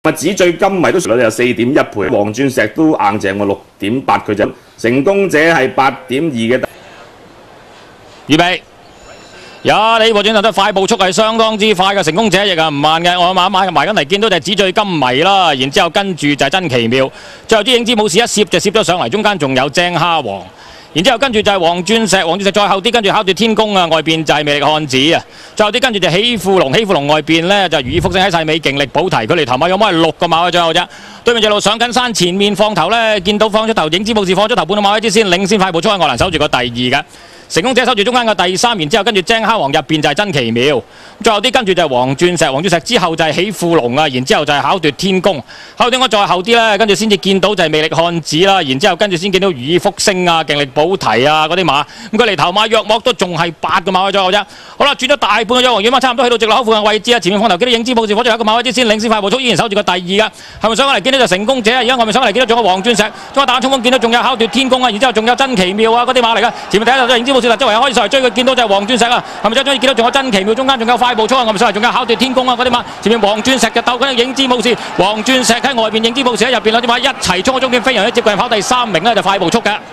紙醉金迷都率有4.1倍，黃鑽石都硬淨喎6.8，佢就成功者係8.2嘅。 預備，呢部轉頭得快步速係相當之快嘅，成功者亦係唔慢嘅。我買埋緊嚟見到就係紙醉金迷啦，然之後跟住就係真奇妙，最後啲影子武士一攝就攝咗上嚟，中間仲有正蝦王。然之後跟住就係黃鑽石再後啲，跟住考奪天宮啊，外邊就係魅力漢子啊，最後啲跟住就喜富龍外邊呢就如意復星喺晒尾，勁力保提，佢哋頭馬有冇係6個馬位最後啫。對面隻路上緊山，前面放頭呢，見到放咗頭，影子武士放咗頭半個馬位之先，領先快步速喺外欄守住個第2嘅。成功者守住中間嘅第3，然之後跟住精蝦王入邊就係真奇妙，最後啲跟住就係黃鑽石之後就係喜富龍啊，然之後就係考奪天宮，考奪我再後啲呢，跟住先至見到就係魅力漢子啦，然之後跟住先見到如意復星啊、勁力保提啊嗰啲馬，咁佢離頭馬約莫都仲係8個馬位左右啫。好啦，轉咗大半個咗，遠馬差唔多去到直路口附近位置啊，前面放頭見到影子武士火咗一個馬位之先，領先快步速依然守住個第2嘅，係咪上嚟見到就成功者啊？而家外面上嚟見到仲有黃鑽石，中間打衝鋒見到仲有考奪天宮啊，然之後仲有真奇妙啊嗰啲馬嚟噶，前面第一就影子武士啦，周圍開上嚟追佢，見到就係黃鑽石啊，係咪再見到仲有真奇妙，中間仲有快步速啊，外面上嚟仲有考奪天宮啊嗰啲馬，前面黃鑽石就鬥緊影子武士，黃鑽石喺外邊，影子武士喺入邊，兩隻馬一齊衝咗終點，非常之接近，跑第3名咧就快步速嘅，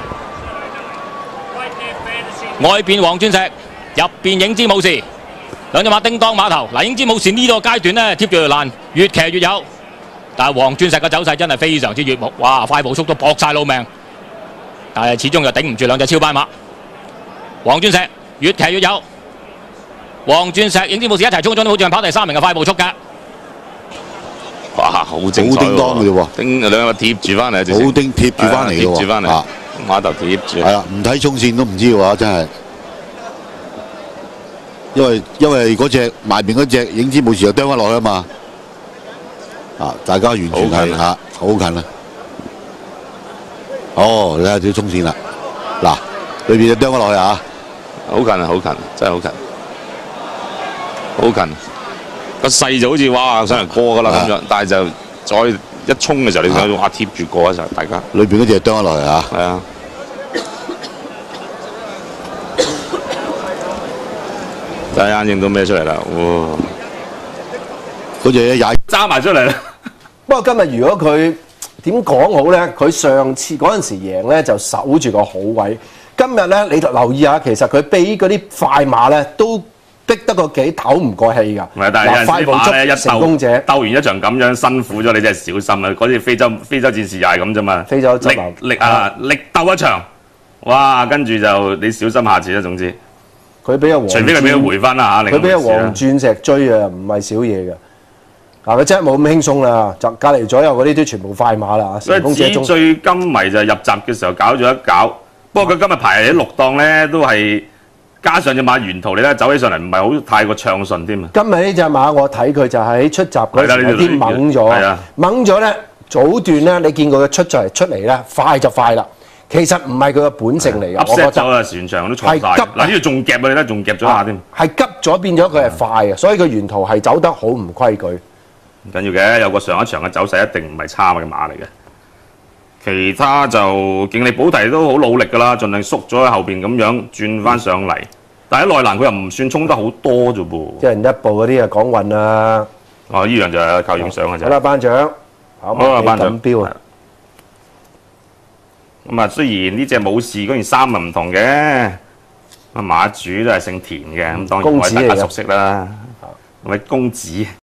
外邊黃鑽石，入邊影子武士，兩隻馬叮當馬頭。嗱，影子武士呢個階段咧貼住條欄，越騎越有，但係黃鑽石嘅走勢真係非常之悅目，哇！快步速都搏晒老命，但係始終又頂唔住兩隻超班馬。黃鑽石越騎越有，黃鑽石影子武士一齊衝咗，好似係跑第3名嘅快步速㗎。 哇，好精彩喎！好叮當嘅啫喎，兩個貼住翻嚟，好叮貼住翻嚟嘅喎，貼住翻嚟，馬頭貼住。係啊，唔睇衝線都唔知喎，真係。因為嗰隻埋邊嗰隻影子武士又啄翻落去啊嘛。啊，大家完全係嚇好近啊！哦，你睇下條衝線啦，嗱，裏邊就啄翻落去啊！好近啊，好近，真係好近，好近。個勢就好似哇上嚟過㗎啦咁樣，但係就再一衝嘅時候，你睇哇貼住過嘅時候，大家裏邊嗰隻啄翻落嚟啊！係啊，大家眼影到咩出嚟啦？哇！嗰隻一踩揸埋出嚟啦。 不過今日如果佢點講好咧？佢上次嗰陣時贏咧就守住個好位，今日咧你留意下，其實佢俾嗰啲快馬咧都逼得個幾唞唔過氣㗎。 唔係，但係有陣時馬咧一鬥完一場咁樣辛苦咗，你真係小心啦！嗰啲非洲戰士又係咁啫嘛。 非洲力鬥一場，哇！跟住就你小心下次啦。總之， 佢俾阿黃， 除非佢俾佢回翻啦嚇， 佢俾阿黃鑽石追啊，唔係少嘢㗎。嗱，佢真係冇咁輕鬆啦，就隔離左右嗰啲都全部快馬啦。 所以紙醉金迷就入閘嘅時候搞咗一搞，不過佢今日排喺6檔咧都係。加上隻馬沿途你咧走起上嚟唔係好太過暢順添啊！ 今日呢隻馬我睇佢就喺出閘嗰時有啲猛咗，猛咗咧早段咧你見佢嘅出嚟咧快就快啦，其實唔係佢嘅本性嚟嘅，我覺得。咗啦，全場都錯晒。嗱呢度仲夾啊，你睇仲夾咗下添。係急咗變咗佢係快啊，所以佢沿途係走得好唔規矩。 唔緊要嘅，有個上一場嘅走勢一定唔係差嘅馬嚟嘅。其他就勁力保提都好努力㗎啦，盡量縮咗喺後邊咁樣轉翻上嚟。但喺內欄佢又唔算衝得好多啫噃。一人一步嗰啲啊講運啊。哦，依樣就係靠影相嘅啫。好啦，班長。好啦，班長。標啊。咁啊，雖然呢隻武士嗰件衫啊唔同嘅，馬主都係姓田嘅，咁當然我係大家熟悉啦。係咪公子？